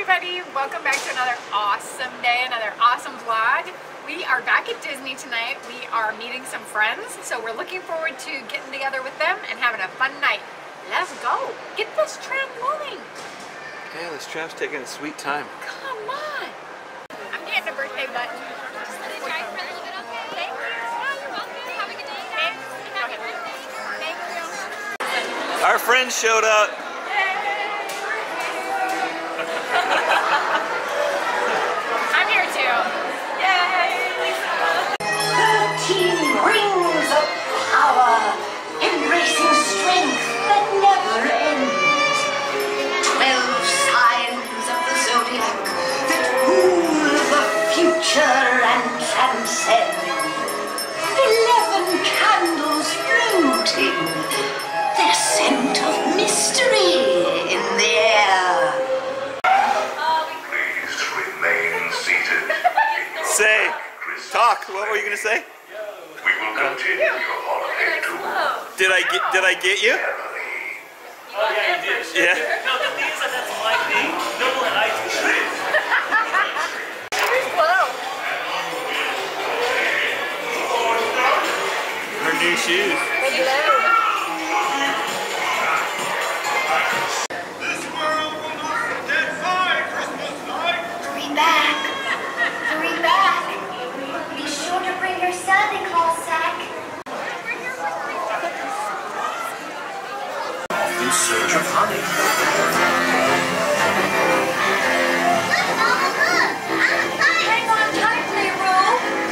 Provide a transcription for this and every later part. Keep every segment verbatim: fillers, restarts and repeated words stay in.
everybody, welcome back to another awesome day, another awesome vlog. We are back at Disney tonight. We are meeting some friends, so we're looking forward to getting together with them and having a fun night. Let's go! Get this tram moving! Yeah, this tram's taking a sweet time. Come on! I'm getting a birthday button. Just let it dry for a little bit, okay? Thank you. Yeah, you're welcome. Have a good day, guys. Happy birthday. Thank you. Our friends showed up. I'm here too. Yay! Thirteen rings of power, embracing strength that never ends. Twelve signs of the zodiac that rule the future and transcend. Eleven candles floating, their scent of mystery in the air. Say, talk. What were you gonna say? We will continue your holiday too. Did I get? Did I get you? Oh yeah, you did. Yeah. No, the thing is that that's my thing. Normally I do that. Her new shoes. This world will not get by Christmas night. Hurry back! Hurry back! Be sure to bring your Santa Claus sack. In search of honey. Hang on tightly, Roo!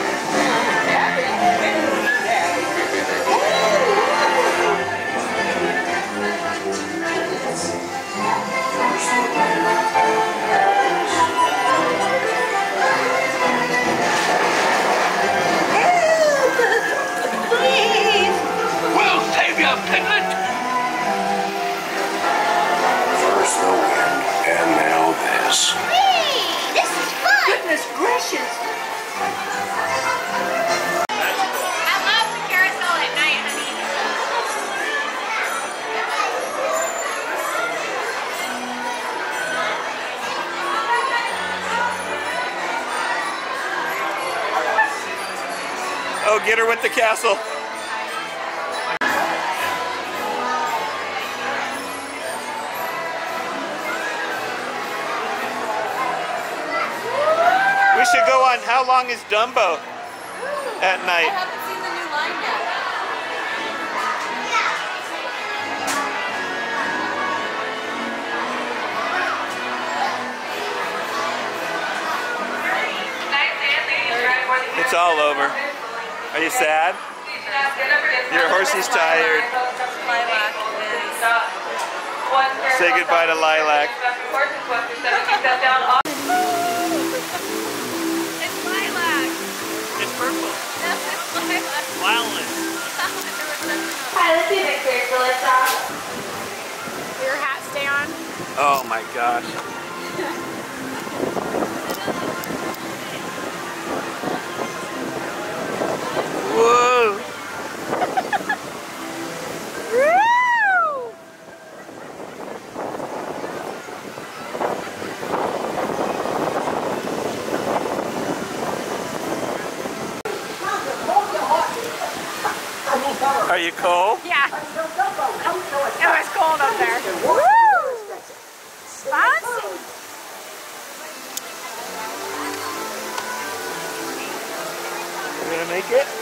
We'll save you, Piglet. First the wind, and now this. Hey! This is fun! Goodness gracious! I love the carousel at night, honey. Oh, get her with the castle. We should go on. How long is Dumbo at I night? haven't seen the new line yet. It's all over. Are you sad? Your horsey's tired. Lilac is... Say goodbye to Lilac. It's lilac. It's purple. Yes, it's lilac. Violet. Hi, let's see a picture, Billisa. Will your hat stay on? Oh my gosh. Whoa. Woo! Are you cold? Yeah. It was cold up there. Woo! Fancy. You gonna make it?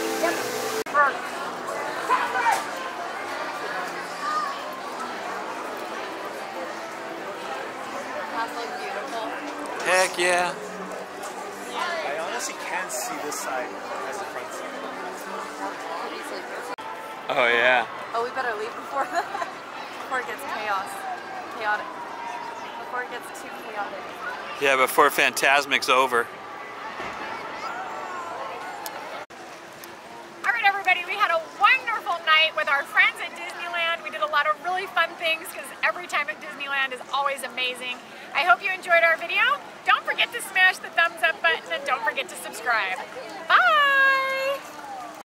That looks beautiful. Heck yeah. I honestly can't see this side as the front side. Pretty sleepy. Oh yeah. Oh, we better leave before that. Before it gets chaos. Chaotic. Before it gets too chaotic. Yeah, before Fantasmic's over. All right, everybody, we had a wonderful night with our friends at Disneyland. We did a lot of really fun things because every time at Disneyland is always amazing. I hope you enjoyed our video. Don't forget to smash the thumbs up button and don't forget to subscribe. Bye!